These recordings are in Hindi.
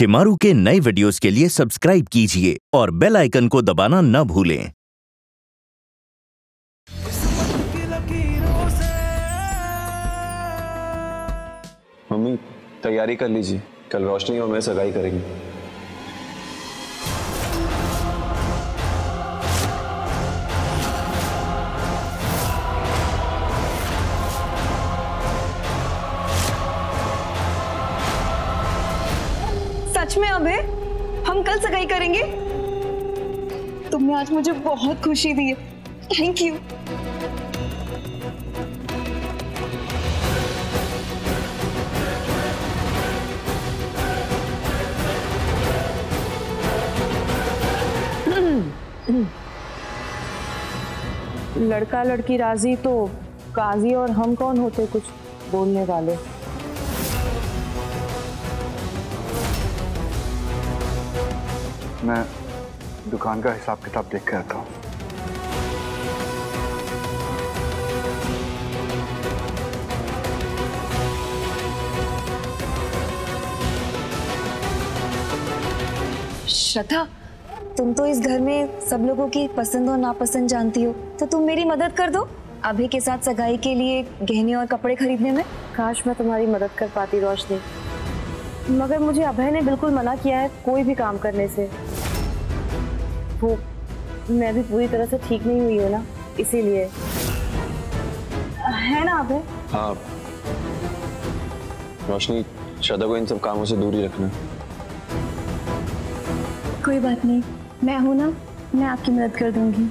शिमारू के नए वीडियोस के लिए सब्सक्राइब कीजिए और बेल आइकन को दबाना न भूलें। मम्मी तैयारी कर लीजिए, कल रोशनी और मैं सगाई करेंगे। सच में अभय, हम कल सगाई करेंगे? तुमने आज मुझे बहुत खुशी दी है, थैंक यू। लड़का लड़की राजी तो काजी और हम कौन होते कुछ बोलने वाले। मैं दुकान का हिसाब किताब देख के आता हूँ। श्रद्धा, तुम तो इस घर में सब लोगों की पसंद और नापसंद जानती हो, तो तुम मेरी मदद कर दो अभय के साथ सगाई के लिए गहने और कपड़े खरीदने में। काश मैं तुम्हारी मदद कर पाती रोशनी, मगर मुझे अभय ने बिल्कुल मना किया है कोई भी काम करने से। वो मैं भी पूरी तरह से ठीक नहीं हुई हूँ ना, इसीलिए। है ना अभय? हाँ रोशनी, श्रद्धा को इन सब कामों से दूर ही रखना। कोई बात नहीं, मैं हूं ना, मैं आपकी मदद कर दूंगी।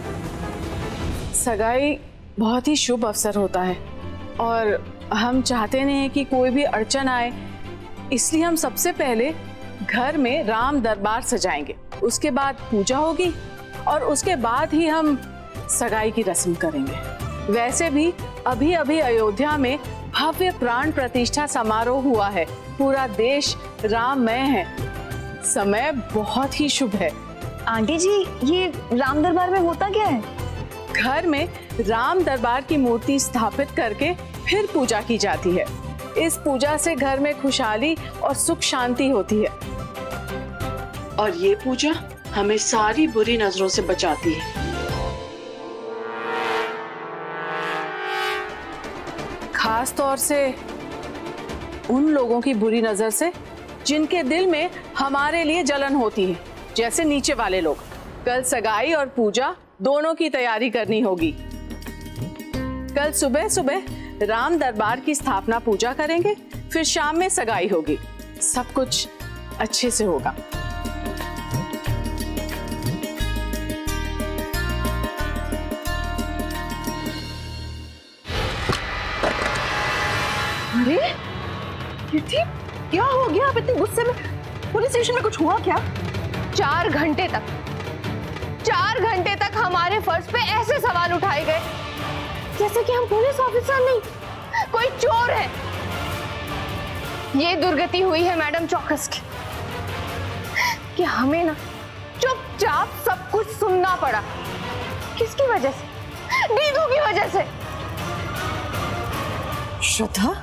सगाई बहुत ही शुभ अवसर होता है और हम चाहते नहीं हैं कि कोई भी अड़चन आए, इसलिए हम सबसे पहले घर में राम दरबार सजाएंगे, उसके बाद पूजा होगी और उसके बाद ही हम सगाई की रस्म करेंगे। वैसे भी अभी अभी अयोध्या में भव्य प्राण प्रतिष्ठा समारोह हुआ है, पूरा देश राममय है, समय बहुत ही शुभ है। आंटी जी, ये राम दरबार में होता क्या है? घर में राम दरबार की मूर्ति स्थापित करके फिर पूजा की जाती है। इस पूजा से घर में खुशहाली और सुख शांति होती है और ये पूजा हमें सारी बुरी नजरों से बचाती है। खास तौर से उन लोगों की बुरी नजर से जिनके दिल में हमारे लिए जलन होती है, जैसे नीचे वाले लोग। कल सगाई और पूजा दोनों की तैयारी करनी होगी। कल सुबह सुबह राम दरबार की स्थापना पूजा करेंगे, फिर शाम में सगाई होगी। सब कुछ अच्छे से होगा। अरे कीर्ति, क्या हो गया? आप इतने गुस्से में? पुलिस स्टेशन में कुछ हुआ क्या? 4 घंटे तक हमारे फर्ज पे ऐसे सवाल उठाए गए जैसे कि हम पुलिस ऑफिसर नहीं, कोई चोर है। ये दुर्गति हुई है मैडम चौकस की कि हमें ना चुपचाप सब कुछ सुनना पड़ा। किसकी वजह से? दीदू की वजह से। श्रद्धा,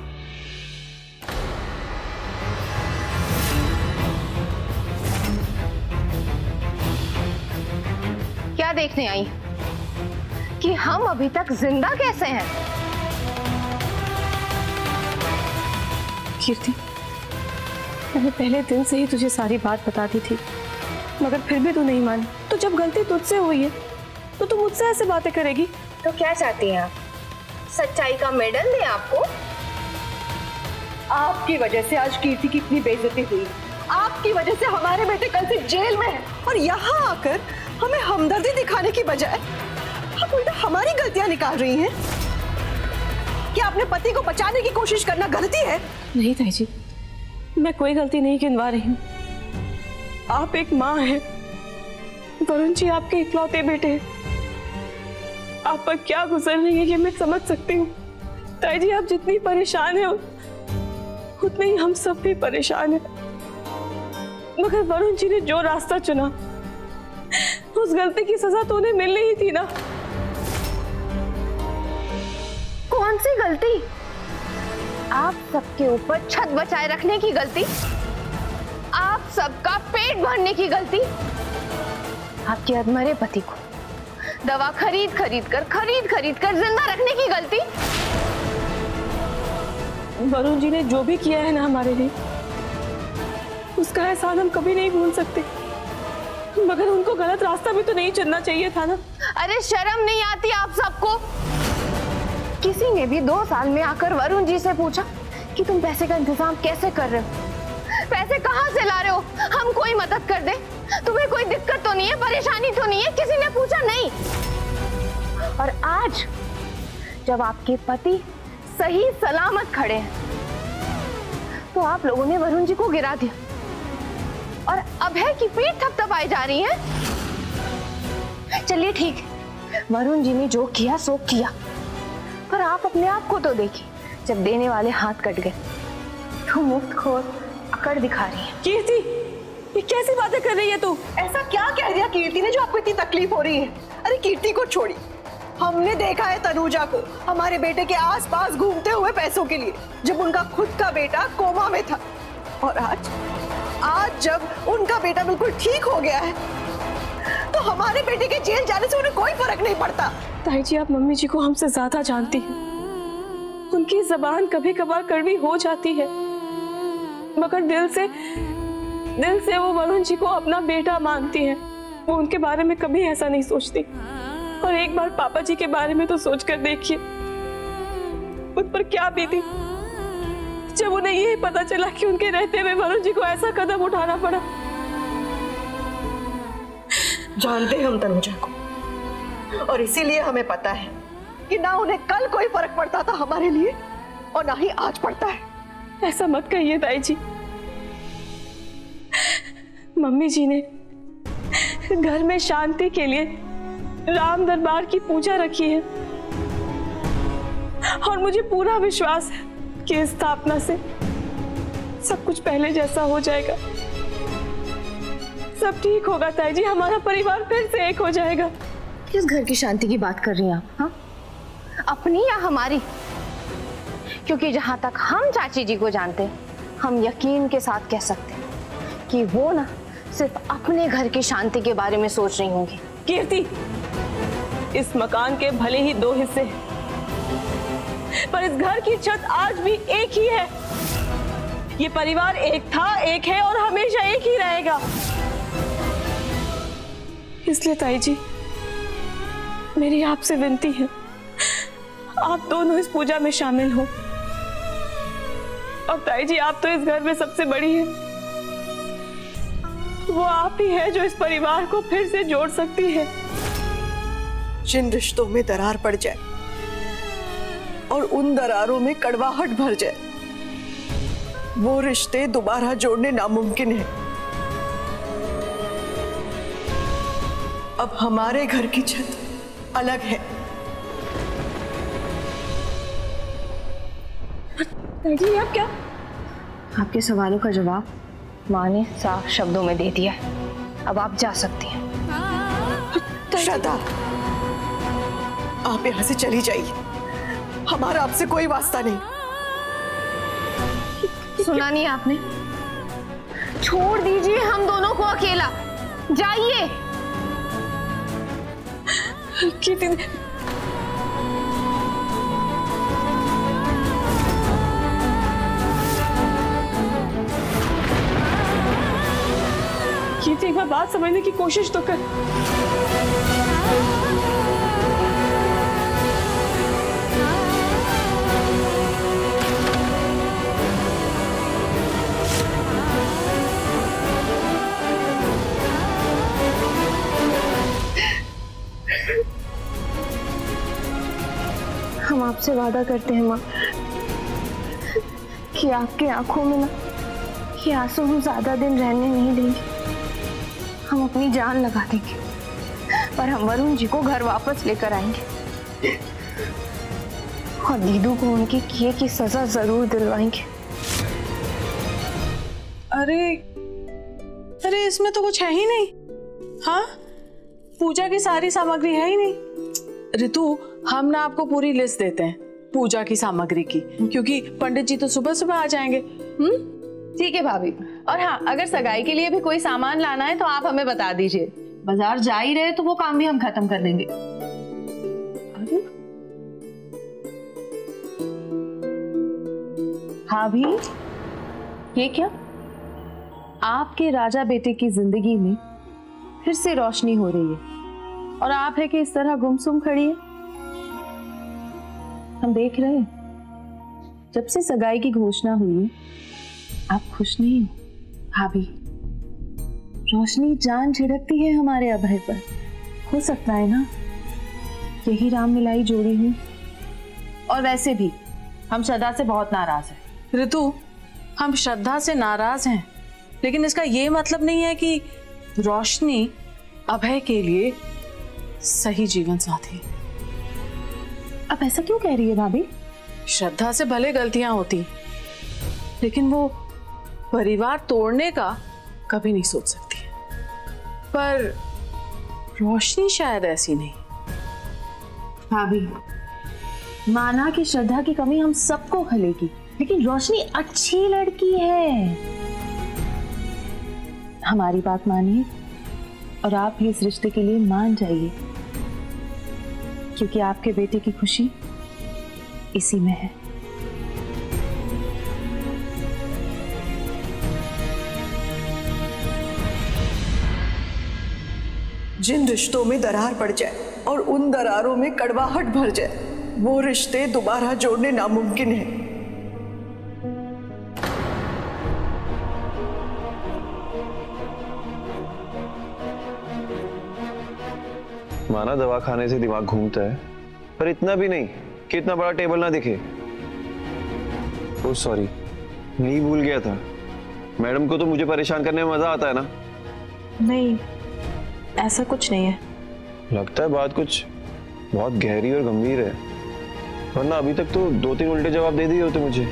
क्या देखने आई कि हम अभी तक जिंदा कैसे हैं? कीर्ति, मैंने पहले दिन से ही तुझे सारी बात बता दी थी, मगर फिर भी तू नहीं मानी। तो जब गलती तुझसे हुई है तो तू मुझसे ऐसे बातें करेगी? तो क्या चाहती हैं आप? सच्चाई का मेडल दें आपको? आपकी वजह से आज कीर्ति की इतनी बेइज्जती हुई। आपकी वजह से हमारे बेटे कल से जेल में है और यहाँ आकर हमें हमदर्दी दिखाने की बजाय आप उल्टा हमारी गलतियां निकाल रही हैं। क्या अपने पति को बचाने की कोशिश करना गलती है? नहीं ताई जी, मैं कोई गलती नहीं गिनवा रही हूँ। आप एक माँ हैं, वरुण जी आपके इकलौते बेटे हैं। आप पर क्या गुजर रही है ये मैं समझ सकती हूँ। ताई जी, आप जितनी परेशान हैं उतने ही हम सब भी परेशान हैं, मगर वरुण जी ने जो रास्ता चुना उस गलती की सजा तो उन्हें मिलनी ही थी ना। कौन सी गलती? आप सबके ऊपर छत बचाए रखने की गलती? आप सबका पेट भरने की गलती, आपके अधमरे पति को दवा खरीद खरीद कर जिंदा रखने की गलती। वरुण जी ने जो भी किया है ना हमारे लिए, उसका एहसान हम कभी नहीं भूल सकते, मगर उनको गलत रास्ता भी तो नहीं चुनना चाहिए था ना। अरे शर्म नहीं आती आप सबको? किसी ने भी 2 साल में आकर वरुण जी से पूछा कि तुम पैसे का इंतजाम कैसे कर रहे हो, पैसे कहाँ से ला रहे हो, हम कोई मदद कर दे, तुम्हें कोई दिक्कत तो नहीं है, परेशानी तो नहीं है? किसी ने पूछा नहीं। और आज जब आपके पति सही सलामत खड़े हैं तो आप लोगों ने वरुण जी को गिरा दिया और अभय की पीठ थपथपाई जा रही है। चलिए ठीक, वरुण जी ने जो किया सो किया, पर आप अपने आप को तो देखिए, जब देने वाले हाथ कट गए तो मुफ्तखोर अकड़ दिखा रही है। कीर्ति, ये कैसी बातें कर रही है तू? ऐसा क्या कह दिया कीर्ति ने जो आपको इतनी तकलीफ हो रही है? अरे कीर्ति को छोड़ी, हमने देखा है तनुजा को हमारे बेटे के आसपास घूमते हुए पैसों के लिए, जब उनका खुद का बेटा कोमा में था। और आज जब उनका बेटा बिल्कुल ठीक हो गया है तो हमारे बेटे के जेल जाने से उन्हें कोई फर्क नहीं पड़ता। ताई जी, आप मम्मी जी को हमसे ज्यादा जानती हैं। उनकी जबान कभी कभार कड़वी हो जाती है, मगर दिल से वो वरुण जी को अपना बेटा मानती है। वो उनके बारे में कभी ऐसा नहीं सोचती। और एक बार पापा जी के बारे में तो सोचकर देखिए, उन पर क्या बीती जब उन्हें यही पता चला कि उनके रहते हुए वरुण जी को ऐसा कदम उठाना पड़ा। जानते हैं हम तनुजा को, और इसीलिए हमें पता है कि ना उन्हें कल कोई फर्क पड़ता था हमारे लिए और ना ही आज पड़ता है। ऐसा मत कहिए ताई जी। मम्मी जी ने घर में शांति के लिए राम दरबार की पूजा रखी है, और मुझे पूरा विश्वास है कि इस स्थापना से सब कुछ पहले जैसा हो जाएगा। सब ठीक होगा ताई जी, हमारा परिवार फिर से एक हो जाएगा। किस घर की शांति की बात कर रही हैं आप? हाँ, अपनी या हमारी? क्योंकि जहां तक हम चाची जी को जानते हैं, हम यकीन के साथ कह सकते हैं कि वो ना सिर्फ अपने घर की शांति के बारे में सोच रही होंगी। कीर्ति, इस मकान के भले ही 2 हिस्से हैं, पर इस घर की छत आज भी एक ही है। ये परिवार एक था, एक है और हमेशा एक ही रहेगा। इसलिए ताई जी, मेरी आपसे विनती है, आप दोनों इस पूजा में शामिल हो। और ताई जी, आप तो इस घर में सबसे बड़ी हैं। वो आप ही है जो इस परिवार को फिर से जोड़ सकती है। जिन रिश्तों में दरार पड़ जाए और उन दरारों में कड़वाहट भर जाए, वो रिश्ते दोबारा जोड़ने नामुमकिन है। अब हमारे घर की छत अलग है। जी, आप क्या? आपके सवालों का जवाब माँ ने साफ शब्दों में दे दिया है। अब आप जा सकती हैं। श्रद्धा, आप यहाँ से चली जाइए, हमारा आपसे कोई वास्ता नहीं। सुना नहीं आपने? छोड़ दीजिए हम दोनों को अकेला, जाइए। कीर्ति, एक बार बात समझने की कोशिश तो कर। हम आपसे वादा करते हैं माँ कि आपकी आंखों में ना ये आंसू हम ज्यादा दिन रहने नहीं देंगे। हम अपनी जान लगा देंगे, पर हम वरुण जी को घर वापस लेकर आएंगे और दीदू को उनके किए की सजा जरूर दिलवाएंगे। अरे इसमें तो कुछ है ही नहीं। हाँ, पूजा की सारी सामग्री है ही नहीं। ऋतु, हम ना आपको पूरी लिस्ट देते हैं पूजा की सामग्री की, क्योंकि पंडित जी तो सुबह सुबह आ जाएंगे। ठीक है भाभी। और हाँ, अगर सगाई के लिए भी कोई सामान लाना है तो आप हमें बता दीजिए। बाजार जा ही रहे तो वो काम भी हम खत्म कर देंगे। हाँ भी, ये क्या? आपके राजा बेटे की जिंदगी में फिर से रोशनी हो रही है और आप है कि इस तरह गुमसुम खड़ी है। हम देख रहे हैं, जब से सगाई की घोषणा हुई आप खुश नहीं हो। भाभी, रोशनी जान छिड़कती है हमारे अभय पर। हो सकता है ना यही राम मिलाई जोड़ी हुई। और वैसे भी हम श्रद्धा से बहुत नाराज हैं। ऋतु, हम श्रद्धा से नाराज हैं, लेकिन इसका ये मतलब नहीं है कि रोशनी अभय के लिए सही जीवन साथी। अब ऐसा क्यों कह रही है भाभी? श्रद्धा से भले गलतियां होती, लेकिन वो परिवार तोड़ने का कभी नहीं सोच सकती। पर रोशनी शायद ऐसी नहीं। भाभी, माना कि श्रद्धा की कमी हम सबको खलेगी, लेकिन रोशनी अच्छी लड़की है। हमारी बात मानिए और आप भी इस रिश्ते के लिए मान जाइए, क्योंकि आपके बेटे की खुशी इसी में है। जिन रिश्तों में दरार पड़ जाए और उन दरारों में कड़वाहट भर जाए, वो रिश्ते दोबारा जोड़ने नामुमकिन है। माना दवा खाने से दिमाग घूमता है, पर इतना भी नहीं कि इतना बड़ा टेबल ना दिखे। ओह सॉरी, नहीं भूल गया था। मैडम को तो मुझे परेशान करने में मजा आता है ना? नहीं, ऐसा कुछ नहीं है। लगता है बात कुछ बहुत गहरी और गंभीर है, वरना अभी तक तो 2-3 उल्टे जवाब दे दिए होते मुझे।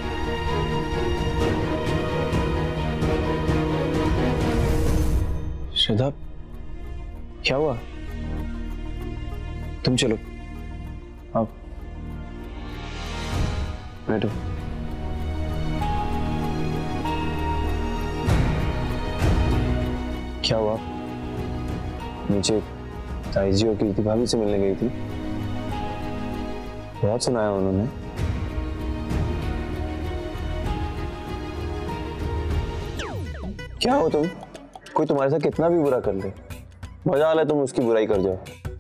श्रद्धा, क्या हुआ? तुम चलो, आओ बैठो। क्या हुआ? नीचे ताई जी और कीर्ति भाभी से मिलने गई थी, बहुत सुनाया उन्होंने। क्या हो तुम? कोई तुम्हारे साथ कितना भी बुरा कर ले, मजा आ रहा है तुम उसकी बुराई कर जाओ।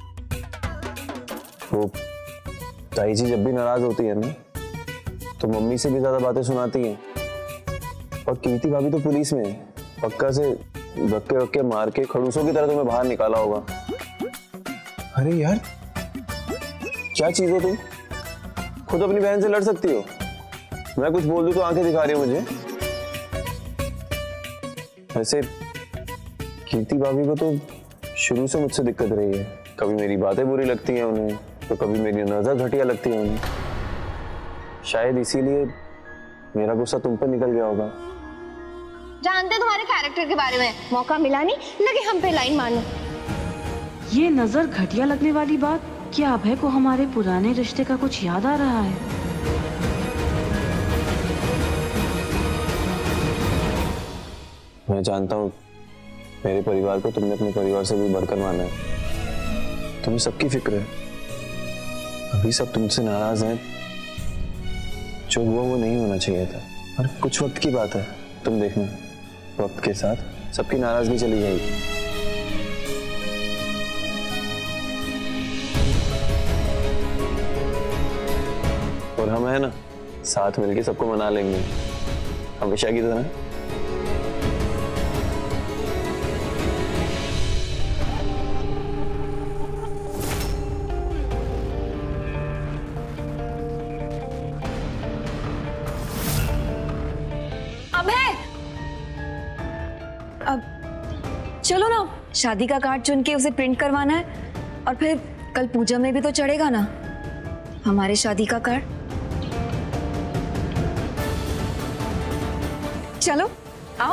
वो ताई जी जब भी नाराज होती है ना, तो मम्मी से भी ज्यादा बातें सुनाती हैं। और कीर्ति भाभी तो पुलिस में है, पक्का से धक्के वक्के मार के खड़ूसों की तरह तुम्हें बाहर निकाला होगा। अरे यार, क्या चीज हो तुम? खुद अपनी बहन से लड़ सकती हो, मैं कुछ बोल दूं तो आंखें दिखा रही हो मुझे। वैसे कीर्ति भाभी को तो शुरू से मुझसे दिक्कत रही है। कभी मेरी बातें बुरी लगती हैं उन्हें, तो कभी मेरी नजर घटिया लगती है उन्हें। शायद इसीलिए मेरा गुस्सा तुम पर निकल गया होगा। जानते तुम्हारे कैरेक्टर के बारे में, मौका मिला नहीं लगे हम पे लाइन मारने। ये नजर घटिया लगने वाली बात, क्या अभय को हमारे पुराने रिश्ते का कुछ याद आ रहा है? मैं जानता हूँ मेरे परिवार को तुमने अपने परिवार से भी बढ़कर माना है। तुम्हें सबकी फिक्र है। अभी सब तुमसे नाराज हैं। जो हुआ वो नहीं होना चाहिए था, और कुछ वक्त की बात है। तुम देखना, वक्त के साथ सबकी नाराजगी चली जाएगी। और हम है ना, साथ मिलके सबको मना लेंगे हमेशा की तरह। अब चलो ना, शादी का कार्ड चुन के उसे प्रिंट करवाना है, और फिर कल पूजा में भी तो चढ़ेगा ना हमारे शादी का कार्ड। चलो आओ।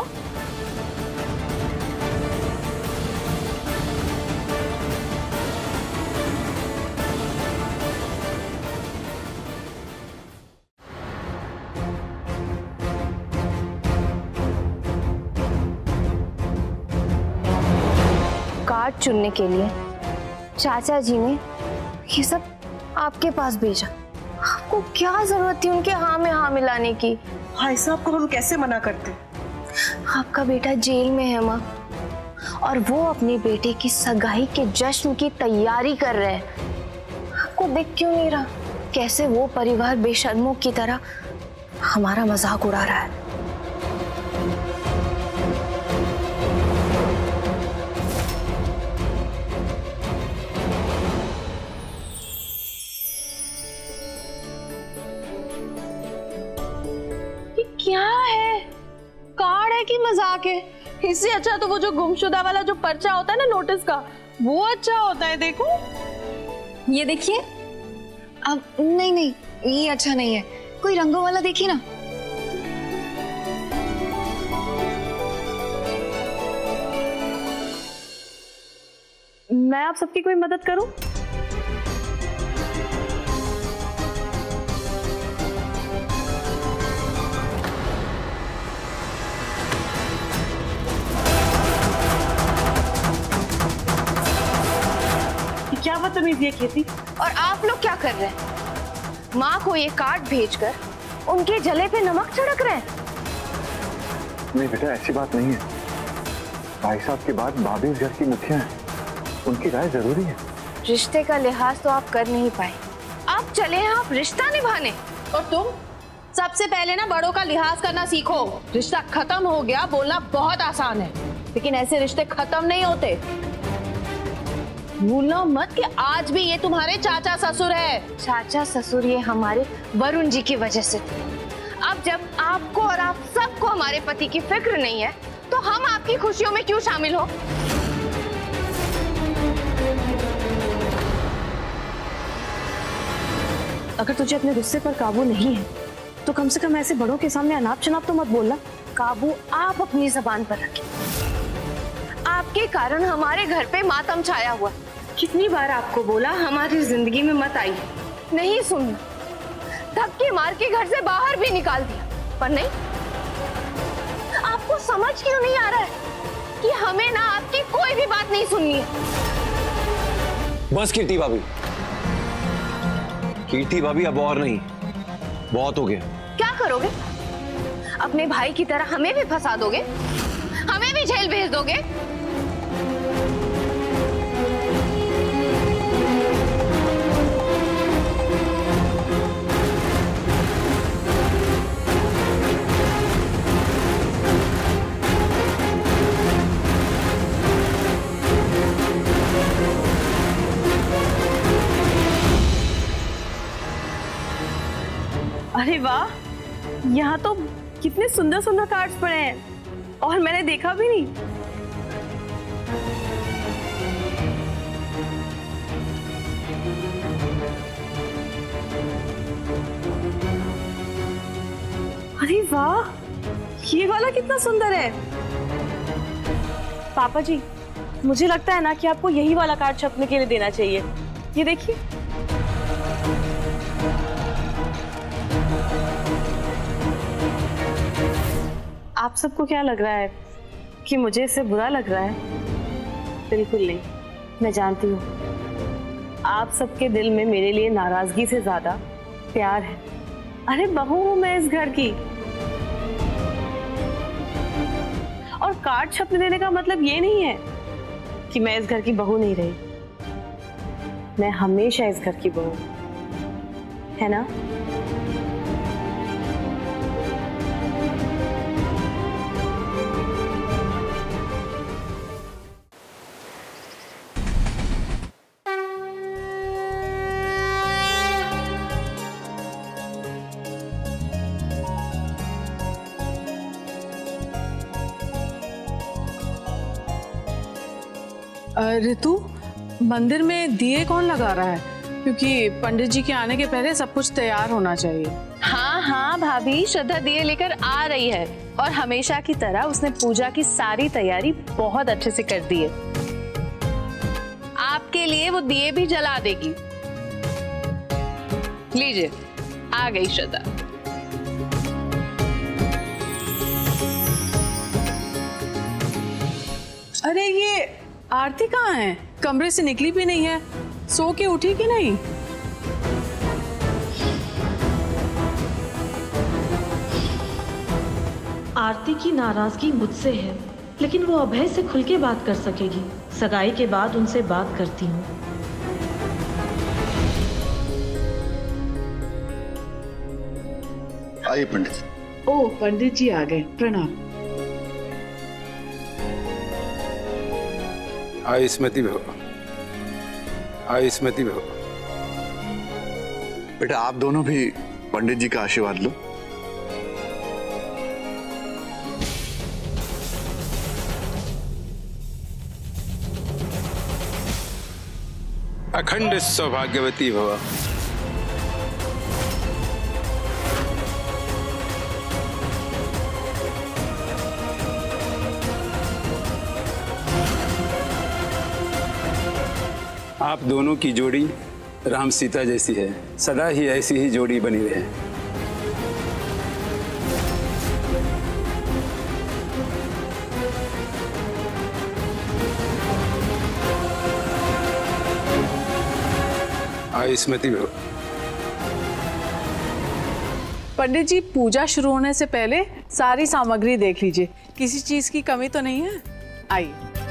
कार्ड चुनने के लिए चाचा जी ने ये सब आपके पास भेजा। आपको क्या जरूरत थी उनके हाँ में हाँ मिलाने की? भाई साहब को हम कैसे मना करते? आपका बेटा जेल में है माँ, और वो अपने बेटे की सगाई के जश्न की तैयारी कर रहे हैं। आपको दिख क्यों नहीं रहा कैसे वो परिवार बेशर्मों की तरह हमारा मजाक उड़ा रहा है? ये क्या है? कार्ड है कि मजाक है? इससे अच्छा तो वो जो गुमशुदा वाला जो पर्चा होता है ना नोटिस का, वो अच्छा होता है। देखो ये देखिए। अब नहीं नहीं, ये अच्छा नहीं है, कोई रंगों वाला देखिए ना। मैं आप सबकी कोई मदद करूं? क्या बदतमीजी है कीर्ति। और आप लोग क्या कर रहे हैं? माँ को ये कार्ड भेजकर उनके जले पे नमक छिड़क रहे हैं। नहीं बेटा, ऐसी बात नहीं है। भाई साहब के बाद भाभी इस घर की मुखिया है, उनकी राय जरूरी है। रिश्ते का लिहाज तो आप कर नहीं पाए, आप चले हैं आप रिश्ता निभाने। और तुम सबसे पहले ना बड़ों का लिहाज करना सीखो। रिश्ता खत्म हो गया बोलना बहुत आसान है, लेकिन ऐसे रिश्ते खत्म नहीं होते। भूलना मत कि आज भी ये तुम्हारे चाचा ससुर है। चाचा ससुर ये हमारे वरुण जी की वजह से थे। अब जब आपको और आप सबको हमारे पति की फिक्र नहीं है, तो हम आपकी खुशियों में क्यों शामिल हो? अगर तुझे अपने गुस्से पर काबू नहीं है तो कम से कम ऐसे बड़ों के सामने अनाप शनाप तो मत बोलना। काबू आप अपनी जबान पर रखें। आपके कारण हमारे घर पे मातम छाया हुआ। कितनी बार आपको बोला हमारी जिंदगी में मत आई, नहीं सुन, धक्के मार के घर से बाहर भी निकाल दिया, पर नहीं। आपको समझ क्यों नहीं आ रहा है कि हमें ना आपकी कोई भी बात नहीं सुननी है? बस कीर्ति भाभी, कीर्ति भाभी, अब और नहीं, बहुत हो गया। क्या करोगे? अपने भाई की तरह हमें भी फंसा दोगे? हमें भी जेल भेज दोगे? अरे वाह, यहाँ तो कितने सुंदर सुंदर कार्ड्स पड़े हैं और मैंने देखा भी नहीं। अरे वाह, ये वाला कितना सुंदर है। पापा जी, मुझे लगता है ना कि आपको यही वाला कार्ड छपने के लिए देना चाहिए। ये देखिए। आप सबको क्या लग रहा है कि मुझे इससे बुरा लग रहा है? बिल्कुल नहीं, मैं जानती हूँ आप सबके दिल में मेरे लिए नाराजगी से ज्यादा प्यार है। अरे बहू हूं मैं इस घर की, और कार्ड छपने देने का मतलब ये नहीं है कि मैं इस घर की बहू नहीं रही। मैं हमेशा इस घर की बहू, है ना? ऋतु, मंदिर में दिए कौन लगा रहा है? क्योंकि पंडित जी के आने के पहले सब कुछ तैयार होना चाहिए। हाँ हाँ भाभी, श्रद्धा दिए लेकर आ रही है, और हमेशा की तरह उसने पूजा की सारी तैयारी बहुत अच्छे से कर दी है। आपके लिए वो दिए भी जला देगी। लीजिए, आ गई श्रद्धा। अरे आरती कहाँ है? कमरे से निकली भी नहीं है, सो के उठी कि नहीं? आरती की नाराजगी मुझसे है, लेकिन वो अभय से खुल के बात कर सकेगी। सगाई के बाद उनसे बात करती हूँ। आइए पंडित। ओ पंडित जी आ गए, प्रणाम। आयुष्मती भव, आयुष्मती भव। बेटा आप दोनों भी पंडित जी का आशीर्वाद लो। अखंड सौभाग्यवती भव। आप दोनों की जोड़ी राम सीता जैसी है, सदा ही ऐसी ही जोड़ी बनी रहे। आयुष्मती भव। पंडित जी पूजा शुरू होने से पहले सारी सामग्री देख लीजिए, किसी चीज की कमी तो नहीं है। आइए।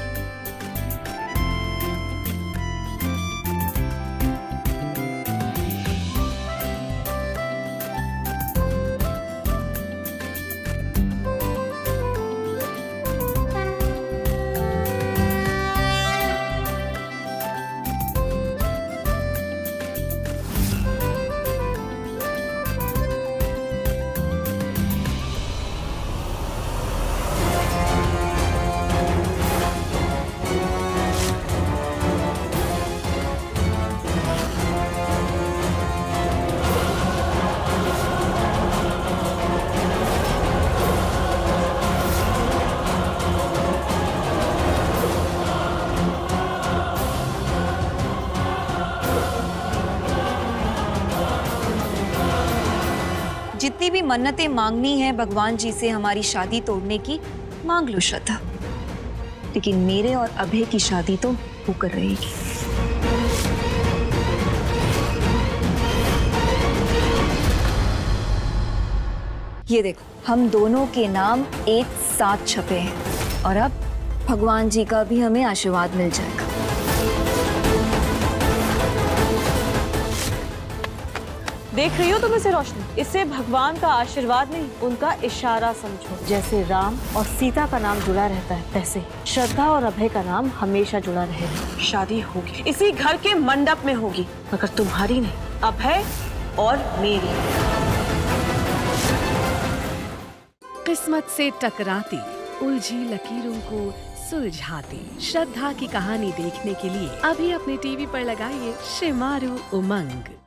जितनी भी मन्नतें मांगनी है भगवान जी से हमारी शादी तोड़ने की, मांग लो श्रद्धा, लेकिन मेरे और अभय की शादी तो होकर रहेगी। ये देखो, हम दोनों के नाम एक साथ छपे हैं और अब भगवान जी का भी हमें आशीर्वाद मिल जाएगा। देख रही हो तुम इसे रोशनी? इसे भगवान का आशीर्वाद नहीं, उनका इशारा समझो। जैसे राम और सीता का नाम जुड़ा रहता है, वैसे श्रद्धा और अभय का नाम हमेशा जुड़ा रहेगा। शादी होगी, इसी घर के मंडप में होगी, मगर तुम्हारी नहीं, अभय और मेरी। किस्मत से टकराती उलझी लकीरों को सुलझाती श्रद्धा की कहानी देखने के लिए अभी अपने टीवी पर लगाइए शिमारू उमंग।